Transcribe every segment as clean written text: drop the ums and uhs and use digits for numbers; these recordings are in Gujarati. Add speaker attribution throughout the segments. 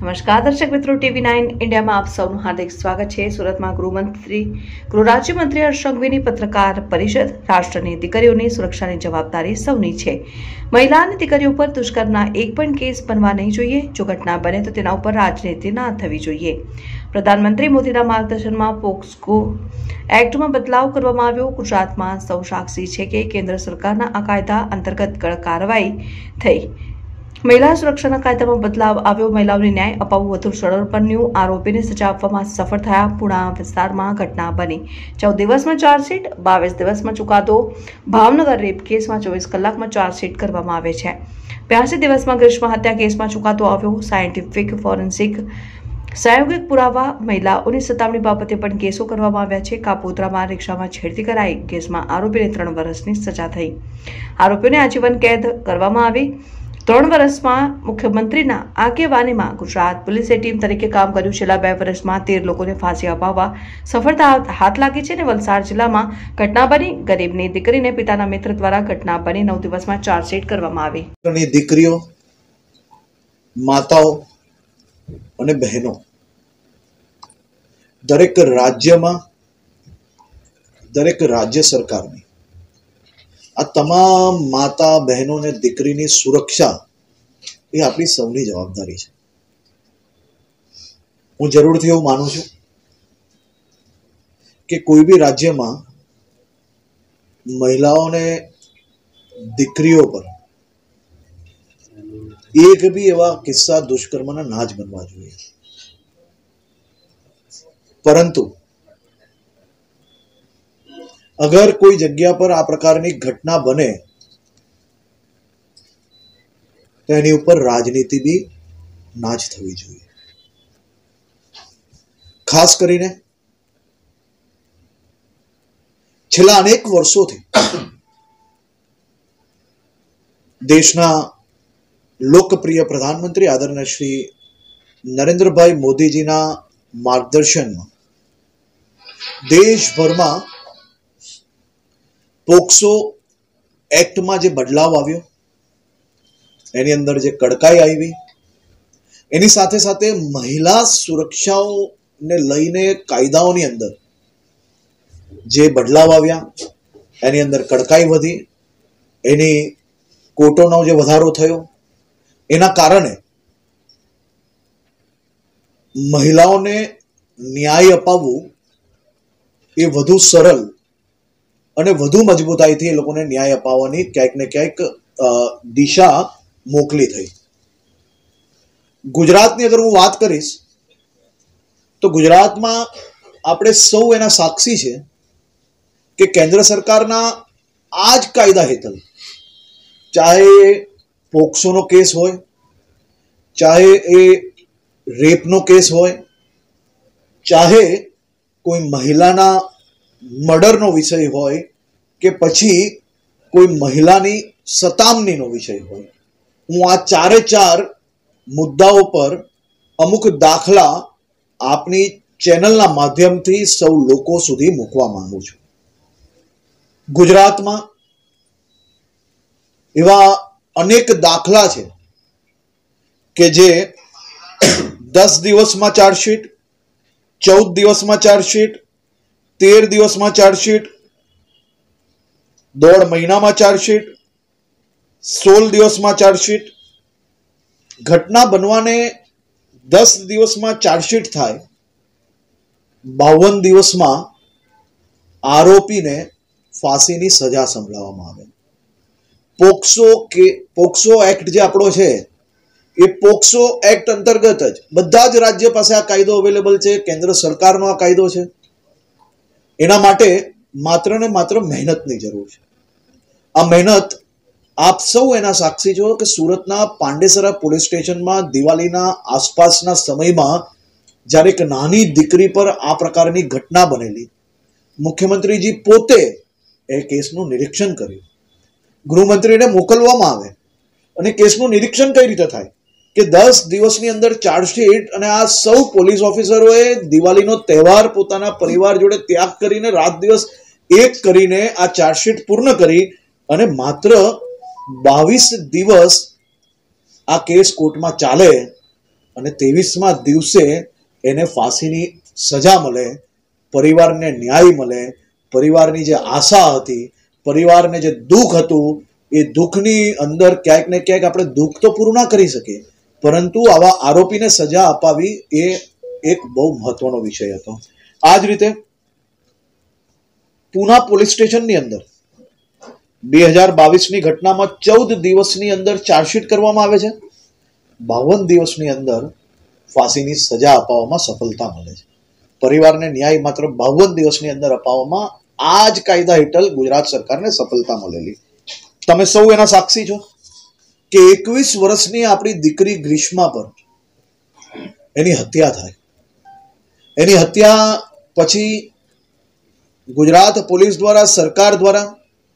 Speaker 1: નમસ્કાર દર્શક મિત્રો, TV9 ઇન્ડિયામાં આપ સૌનું હાર્દિક સ્વાગત છે। સુરતમાં ગૃહ રાજ્યમંત્રી હર્ષ સંઘવીની પત્રકાર પરિષદ। રાષ્ટ્રની દીકરીઓની સુરક્ષાની જવાબદારી સૌની છે। મહિલા અને દીકરીઓ પર દુષ્કર્મના એક પણ કેસ બનવા નહીં જોઈએ। જો ઘટના બને તો તેના ઉપર રાજનીતિ ના થવી જોઈએ। પ્રધાનમંત્રી મોદીના માર્ગદર્શનમાં પોક્સો એક્ટમાં બદલાવ કરવામાં આવ્યો। ગુજરાતમાં સૌ સાક્ષી છે કે કેન્દ્ર સરકારના આ કાયદા અંતર્ગત કાર્યવાહી થઈ। મહિલા સુરક્ષાના કાયદામાં બદલાવ આવ્યો। મહિલાઓને ન્યાય અપાવવું વધુ સરળ બન્યું। આરોપીને સજા આપવામાં સફળ થયા। પુણા વિસ્તારમાં ઘટના બની। 14 દિવસમાં ચાર્જશીટ, 22 દિવસમાં ચુકાદો। ભાવનગર રેપ કેસમાં 24 કલાકમાં ચાર્જશીટ કરવામાં આવે છે। 82 દિવસમાં ગ્રીષ્મ હત્યા કેસમાં ચુકાદો આવ્યો। સાયન્ટિફિક ફોરેન્સિક પ્રાયોગિક પુરાવા। મહિલાઓની સતામણી બાબતે પણ કેસો કરવામાં આવ્યા છે। કાપોદ્રામાં રિક્ષામાં છેડતી કરાઈ કેસમાં આરોપીને 3 વર્ષની સજા થઈ। આરોપીઓને આજીવન કેદ કરવામાં આવી। 3 વર્ષમાં મુખ્યમંત્રીના આગેવાનીમાં ગુજરાત પોલીસે ટીમ તરીકે કામ કર્યું। છેલ્લા 2 વર્ષમાં 13 લોકોને ફાંસી અપાવવા સફળતા હાથ લાગી છે। અને વલસાડ જિલ્લામાં ઘટના બની। ગરીબની દીકરીને પિતાના મિત્ર દ્વારા ઘટના બની। 9 દિવસમાં ચાર્જશીટ કરવામાં આવી।
Speaker 2: દીકરીઓ, માતાઓ અને બહેનો દરેક રાજ્યમાં, દરેક રાજ્ય સરકારની આ તમામ માતા બહેનો અને દીકરીની સુરક્ષા એ આપણી સૌની જવાબદારી છે। હું જરૂરથી એવું માનું છું કે કોઈ બી રાજ્યમાં મહિલાઓને દીકરીઓ પર એક બી એવા કિસ્સા દુષ્કર્મના ના જ બનવા જોઈએ। પરંતુ અગર કોઈ જગ્યા પર આ પ્રકારની ઘટના બને તો એની ઉપર રાજનીતિ બી ના જ થવી જોઈએ। ખાસ કરીને છેલ્લા અનેક વર્ષોથી દેશના લોકપ્રિય પ્રધાનમંત્રી આદરણીય શ્રી નરેન્દ્રભાઈ મોદીજીના માર્ગદર્શનમાં દેશભરમાં પોક્સો એક્ટમાં જે બદલાવ આવ્યો, એની અંદર જે કડકાઈ આવી, એની સાથે સાથે મહિલા સુરક્ષાઓને લઈને કાયદાઓની અંદર જે બદલાવ આવ્યા, એની અંદર કડકાઈ વધી, એની કોર્ટોનો જે વધારો થયો, એના કારણે મહિલાઓને ન્યાય અપાવવું એ વધુ સરળ અને વધુ મજબૂતાઈથી એ લોકોને ન્યાય અપાવવાની ક્યાંક ને ક્યાંક દિશા મોકલી થઈ। ગુજરાતની અગર હું વાત કરીશ તો ગુજરાતમાં આપણે સૌ એના સાક્ષી છે કે કેન્દ્ર સરકારના આ જ કાયદા હેઠળ ચાહે પોક્સોનો કેસ હોય, ચાહે એ રેપનો કેસ હોય, ચાહે કોઈ મહિલાના મર્ડરનો વિષય હોય કે પછી કોઈ મહિલાની સતામણીનો વિષય હોય, હું આ ચારે ચાર મુદ્દાઓ પર અમુક દાખલા આપની ચેનલના માધ્યમથી સૌ લોકો સુધી મૂકવા માંગુ છું। ગુજરાતમાં એવા અનેક દાખલા છે કે જે 10 દિવસમાં ચાર્જશીટ, 14 દિવસમાં ચાર્જશીટ, 13 દિવસમાં ચાર્જશીટ, 1.5 મહિનામાં ચાર્જશીટ, 16 દિવસમાં ચાર્જશીટ। ઘટના બનવાને 10 દિવસમાં ચાર્જશીટ થાય, 52 દિવસમાં આરોપીને ફાંસીની સજા સંભળાવવામાં આવે। પોક્સો એક્ટ જે આપણો છે એ પોક્સો એક્ટ અંતર્ગત જ બધા જ રાજ્ય પાસે આ કાયદો અવેલેબલ છે। કેન્દ્ર સરકારનો આ કાયદો છે। એના માટે માત્ર ને માત્ર મહેનતની જરૂર છે। આ મહેનત આપ સૌ એના સાક્ષી છો કે સુરતના પાંડેસરા પોલીસ સ્ટેશનમાં દિવાળીના આસપાસના સમયમાં જ્યારે એક નાની દીકરી પર આ પ્રકારની ઘટના બનેલી, મુખ્યમંત્રીજી પોતે એ કેસનું નિરીક્ષણ કર્યું, ગૃહમંત્રીને મોકલવામાં આવે અને કેસનું નિરીક્ષણ કઈ રીતે થાય કે 10 દિવસની અંદર ચાર્જશીટ, અને આ સૌ પોલીસ ઓફિસરોએ દિવાળીનો તહેવાર પોતાના પરિવાર જોડે ત્યાગ કરીને રાત દિવસ એક કરીને આ ચાર્જશીટ પૂર્ણ કરી અને માત્ર 22 દિવસ આ કેસ કોર્ટમાં ચાલે અને 23મા દિવસે એને ફાંસીની સજા મળે, પરિવારને ન્યાય મળે, પરિવારની જે આશા હતી, પરિવારને જે દુઃખ હતું, એ દુઃખની અંદર ક્યાંક ને ક્યાંક આપણે દુઃખ તો પૂરું ના કરી શકીએ, પરંતુ આવા આરોપીને સજા અપાવી એ એક બહુ મહત્વનો વિષય હતો. આ જ રીતે પૂના પોલીસ સ્ટેશનની અંદર 2022ની ઘટનામાં 14 દિવસની અંદર ચાર્જશીટ કરવામાં આવે છે, 52 દિવસની અંદર ફાંસીની સજા અપાવવામાં સફળતા મળે છે. પરિવારને ન્યાય માત્ર 52 દિવસની અંદર અપાવવામાં આ જ કાયદા હેઠળ ગુજરાત સરકારને સફળતા મળેલી. તમે સૌ એના સાક્ષી છો કે 21 વર્ષની આપણી દીકરી ગ્રીષ્મા પર એની હત્યા થાય. એની હત્યા પછી ગુજરાત પોલીસ દ્વારા, સરકાર દ્વારા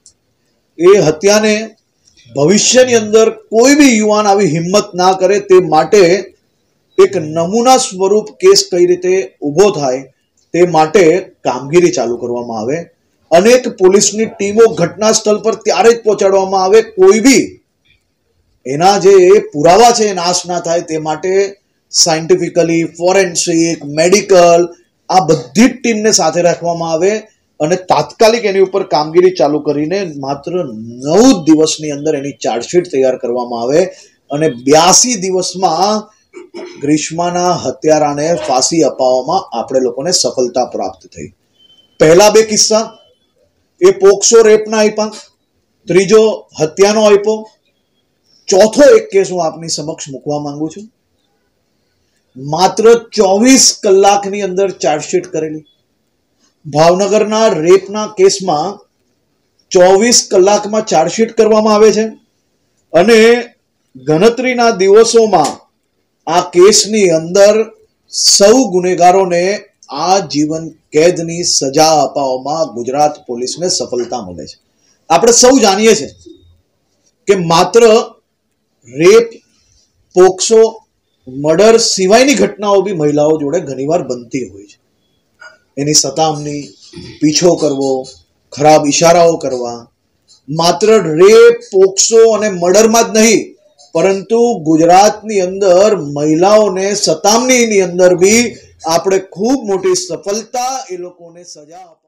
Speaker 2: એ હત્યાને ભવિષ્યની અંદર કોઈ બી યુવાન આવી હિંમત ના કરે તે માટે એક નમૂના સ્વરૂપ કેસ કઈ રીતે ઊભો થાય તે માટે કામગીરી ચાલુ કરવામાં આવે. અનેક પોલીસની ટીમો ઘટના સ્થળ પર ત્યારે જ પહોંચાડવામાં આવે, કોઈ બી એના જે પુરાવા છે એ નાશ ના થાય તે માટે સાયન્ટિફિકલી, ફોરેન્સિક, મેડિકલ આ બધી જ ટીમને સાથે રાખવામાં આવે અને તાત્કાલિક એની ઉપર કામગીરી ચાલુ કરીને માત્ર 9 દિવસની અંદર એની ચાર્જશીટ તૈયાર કરવામાં આવે અને 82 દિવસમાં ગ્રીષ્માના હત્યારાને ફાંસી અપાવવામાં આપણે લોકોને સફળતા પ્રાપ્ત થઈ. પહેલા 2 કિસ્સા એ પોક્સો રેપના આપ્યા, ત્રીજો હત્યાનો આપ્યો, ચોથો એક કેસ હું આપની સમક્ષ મૂકવા માંગુ છું. માત્ર 24 કલાકની અંદર ચાર્જશીટ કરેલી. ભાવનગરના રેપના કેસમાં 24 કલાકમાં ચાર્જશીટ કરવામાં આવે છે અને ગણતરીના દિવસોમાં આ કેસની અંદર સૌ ગુનેગારોને આજીવન કેદની સજા અપાવવામાં ગુજરાત પોલીસને સફળતા મળે છે. આપણે સૌ જાણીએ છીએ કે માત્ર રેપ, પોક્સો, મર્ડર સિવાયની ઘટનાઓ બી મહિલાઓ જોડે ઘણીવાર બનતી હોય છે. એની સતામણી, પીછો કરવો, ખરાબ ઈશારાઓ કરવા, માત્ર રેપ, પોક્સો અને મર્ડરમાં જ નહીં પરંતુ ગુજરાતની અંદર મહિલાઓને સતામણીની અંદર બી આપણે ખૂબ મોટી સફળતા એ લોકોને સજા